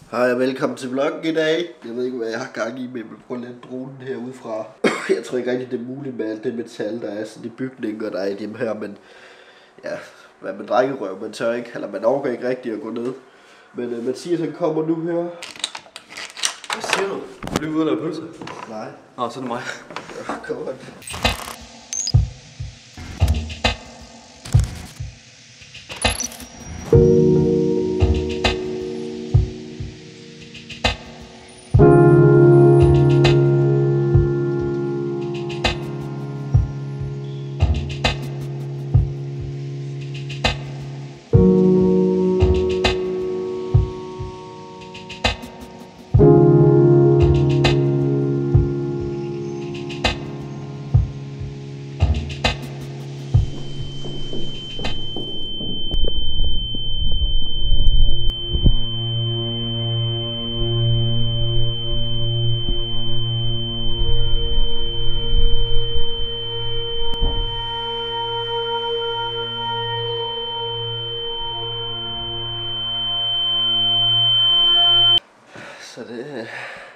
Hej og velkommen til vloggen i dag. Jeg ved ikke, hvad jeg har gang i, men jeg vil prøve at lade dronen herudefra. Jeg tror ikke rigtig, det er muligt med alt det metal, der er sådan i bygninger, der er i dem her, men ja, hvad med drengerøv, man tør ikke, eller man overgår ikke rigtig at gå ned. Men Mathias, han kommer nu her. Hvad siger du? Er du ude at lave pølse? Nej. Nå, så er det mig. Ja, kom on. Så det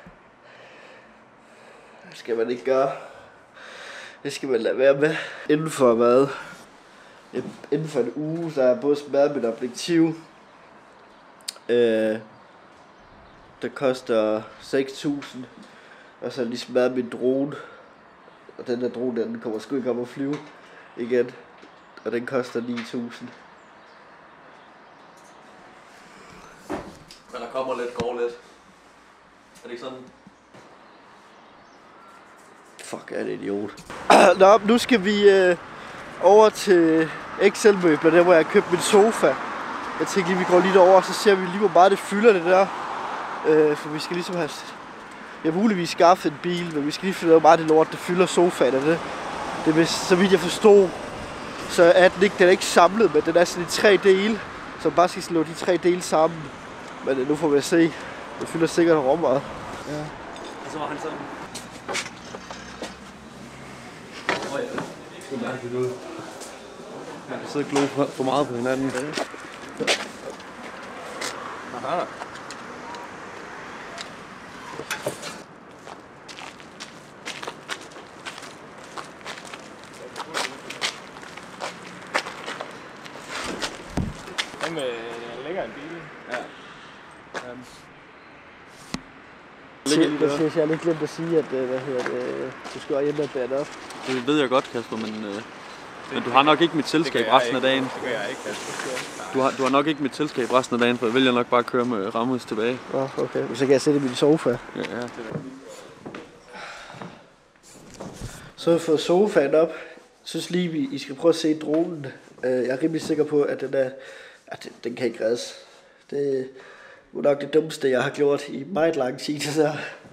skal man ikke gøre. Det skal man lade være med. Inden for hvad? Inden for en uge, så har jeg både smadret mit objektiv. Det koster 6.000. Og så lige smadret min drone. Og den der drone, den kommer sgu ikke op at flyve igen. Og den koster 9.000. Men der kommer lidt, går lidt. Er det ikke sådan? Fuck, er det idiot. Nå, nu skal vi over til Excel-møbler, der hvor jeg har købt min sofa. Jeg tænker lige, vi går lige derover, og så ser vi lige, hvor meget det fylder det der. For vi skal ligesom have... Jeg har muligvis skaffet en bil, men vi skal lige finde ud af, hvor meget det lort, det fylder sofaen af det. Det er, så vidt jeg forstod, så er den er ikke samlet, men den er sådan i 3 dele. Så man bare skal slå de 3 dele sammen. Men nu får vi at se. Det fylder sikkert rum meget. Ja. Og så var han sådan. Åh ja, det skulle mærkeligt ud. Man kan sidde og glo for meget på hinanden. Aha. Jamen, lægger en bil. Ja. Jeg har lige glemt at sige, at du skal hjem og bære op. Det ved jeg godt, Kasper, men du har nok ikke mit selskab resten af dagen. Det gør jeg ikke, Kasper. Du har nok ikke mit selskab resten af dagen, for jeg vælger nok bare at køre med Ramos tilbage. Okay. Så kan jeg sætte i min sofa. Ja. Så har vi fået sofaen op. Jeg synes lige, I skal prøve at se dronen. Jeg er rimelig sikker på, at den kan ikke reddes. Det er nok det dummeste, jeg har gjort i meget lang tid. Så.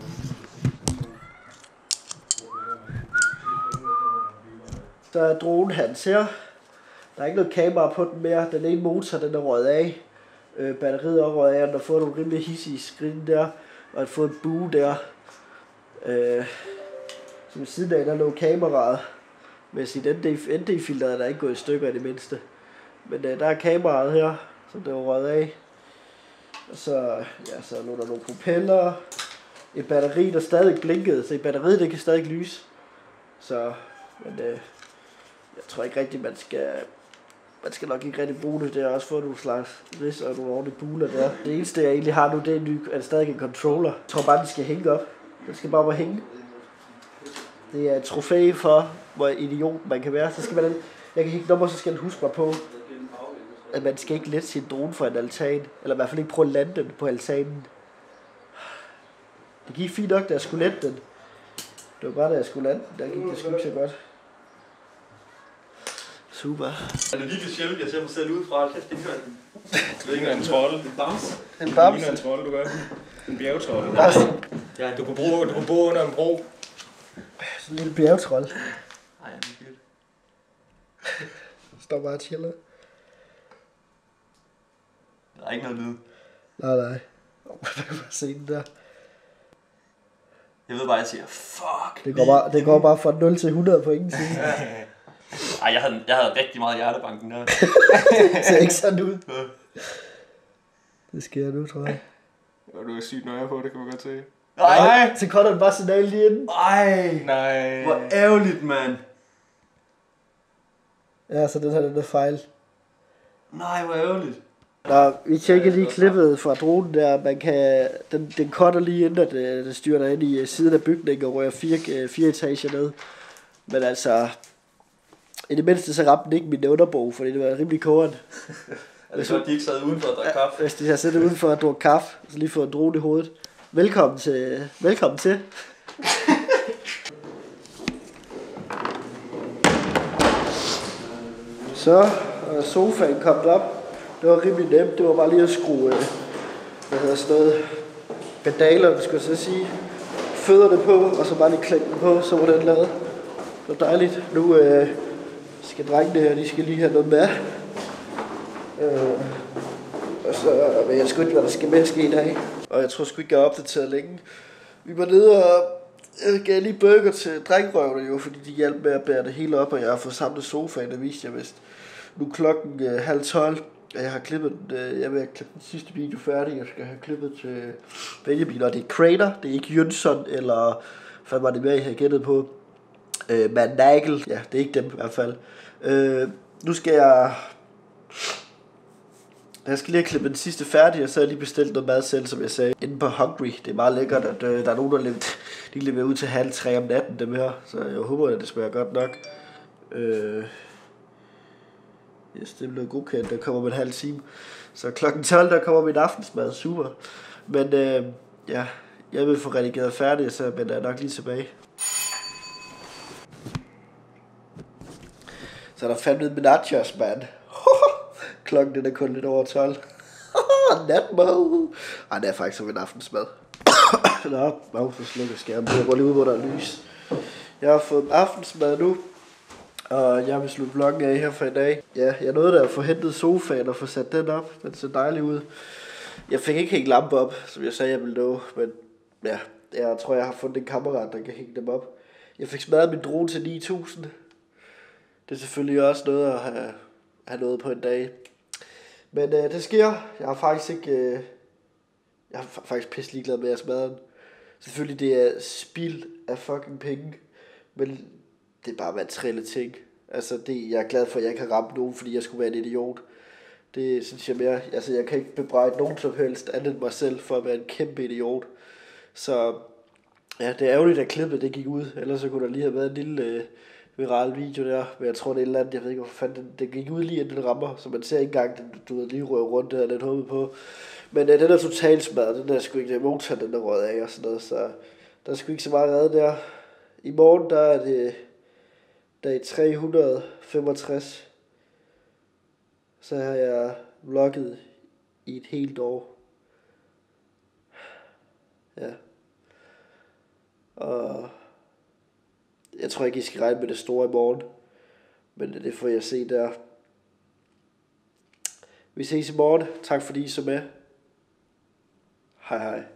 Der er dronen hans her. Der er ikke noget kamera på den mere. Den ene motor, den er røget af. Batteriet er røget af. Den har fået nogle rimelig hissige skridt der. Og har fået en bue der. Så ved siden af, der lå kameraet. Med sit ND-filter er der ikke gået i stykker i det mindste. Men der er kameraet her, som det var røget af. Og så lå der nogle propeller. Et batteri, der stadig blinkede. Så batteriet, det kan stadig lyse. Så, men jeg tror ikke rigtigt, man skal nok ikke rigtig bruge det. Det er også fået nogle slags ris og nogle ordentlige buler der. Det eneste, jeg egentlig har nu, det er at det stadig en controller. Jeg tror bare, den skal hænge op. Den skal bare hænge. Det er et trofæ for, hvor idiot man kan være. Så skal man, jeg kan ikke nummer, så skal man huske mig på, at man skal ikke lette sin drone for en altan. Eller i hvert fald ikke prøve at lande den på altanen. Det gik fint nok, da jeg skulle lette den. Det var bare, da jeg skulle lande den. Der gik det sgu ikke så godt. Super. Er det virkelig sjældent, jeg ser mig selv udefra? Kæft, det gør den. Det ligner en trold. En bams. En Det bams. ligner en trold, du gør. En bjergetrold. Ja, Du kunne bo under en bro. Sådan en lille bjergetrold. Nej, det er fedt. Står bare og chiller. Der er ikke noget lyd. Nej. Man kan bare se den der. Jeg ved bare, at jeg siger, fuck. Det går bare fra 0 til 100 på ingen tid. Ej, jeg havde rigtig meget hjertebanken der. Det ser ikke sådan ud. Det sker nu, tror jeg. Og du er sygt nøje på, det kan man godt se. Nej! Så cutter den bare signal lige inden. Ej! Nej. Hvor ærgerligt, mand. Ja, så den her, den er fejl. Nej, hvor ærgerligt. Nå, vi tjekker lige klippet fra dronen der. Man kan, den cutter lige inden, at det styrter ind i siden af bygningen og rører 4 etager ned. Men altså, i det mindste så ramte den ikke min underbog, fordi det var rimelig kåren. Er det godt, de ikke sad udenfor og drak kaffe? Hvis de har siddet udenfor at drukke kaffe, så lige fået en drone i hovedet. Velkommen til. Så er sofaen kommet op. Det var rimelig nemt. Det var bare lige at skrue, pedalerne, skulle jeg så sige, fødderne på, og så bare lige klække den på, så var den lavet. Det var dejligt. Nu skal drengene her, de skal lige have noget med. Og så ved jeg sgu ikke, hvad der skal med ske i dag. Og jeg tror sgu ikke, jeg har opdateret længe. Vi var nede og jeg gav lige burger til drengerøvene jo, fordi de hjalp med at bære det hele op, og jeg har fået samlet sofaen, det viste jeg vist. Nu klokken 11:30, og jeg har klippet den, jeg vil have klippet den sidste video færdig. Jeg skal have klippet til Benjamin, og det er Crater, det er ikke Jønsson, eller hvad var det mere, jeg havde gættet på. Matt Nagel, ja, det er ikke dem i hvert fald. Nu skal jeg skal lige have klippet den sidste færdig, og så har jeg lige bestilt noget mad selv, som jeg sagde, inde på Hungry. Det er meget lækkert, at der er nogen, der leverer ud til 2:30 om natten, dem her. Så jeg håber, at det smager godt nok. Yes, det bliver godkendt, der kommer med en halv time. Så klokken 12, der kommer min aftensmad, super. Men ja, jeg vil få redigeret færdigt, så men jeg er nok lige tilbage. Så er der fandme med nachos, mand. Klokken den er kun lidt over 12. Natmad. Ej, det er faktisk som en aftensmad. Nå, så slukker skærmen. Jeg går lige ud, hvor der er lys. Jeg har fået aftensmad nu. Og jeg vil slutte vloggen af her for i dag. Ja, jeg nåede da at få hentet sofaen og få sat den op. Den ser dejlig ud. Jeg fik ikke hængt lampe op, som jeg sagde, jeg ville nå. Men ja, jeg tror, jeg har fundet en kammerat, der kan hænge dem op. Jeg fik smadret min drone til 9.000. Det er selvfølgelig også noget at have noget på en dag. Men det sker. Jeg har faktisk pisse ligeglad med at smadre den. Selvfølgelig det er spild af fucking penge. Men det er bare materielle ting. Altså jeg er glad for, at jeg ikke har ramt nogen, fordi jeg skulle være en idiot. Det synes jeg mere. Altså jeg kan ikke bebrejde nogen som helst andet end mig selv for at være en kæmpe idiot. Så ja, det er ærgerligt, at klippet det gik ud. Ellers så kunne der lige have været en lille viral video der. Men jeg tror det er et eller andet, jeg ved ikke hvorfor fanden den gik ud lige inden den rammer. Så man ser ikke engang, du ved lige rører rundt der, lidt håbet på. Men den er totalt smadret. Den der sgu ikke, motoren den der røget af og sådan noget. Så der er sgu ikke så meget reddet der. I morgen der er det dag 365. Så har jeg vlogget i et helt år. Ja. Og jeg tror ikke, I skal regne med det store i morgen. Men det får jeg se der. Vi ses i morgen. Tak fordi I så med. Hej hej.